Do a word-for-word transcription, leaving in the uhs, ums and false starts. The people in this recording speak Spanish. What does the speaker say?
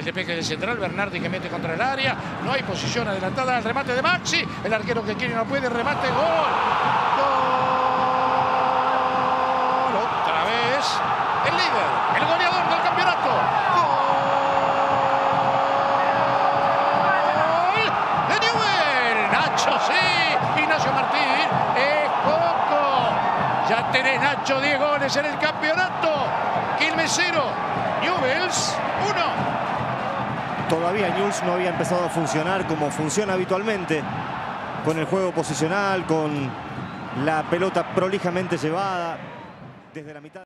El despeje del central, Bernardi que mete contra el área. No hay posición adelantada al remate de Maxi. El arquero que quiere no puede, remate, gol. Gol. Otra vez. El líder, el goleador del campeonato. Gol de Newell. Nacho, sí. Ignacio Martín. Es poco. Ya tenés, Nacho, diez goles en el campeonato. Quilmes cero. Newell's uno. Todavía Newell's no había empezado a funcionar como funciona habitualmente, con el juego posicional, con la pelota prolijamente llevada desde la mitad.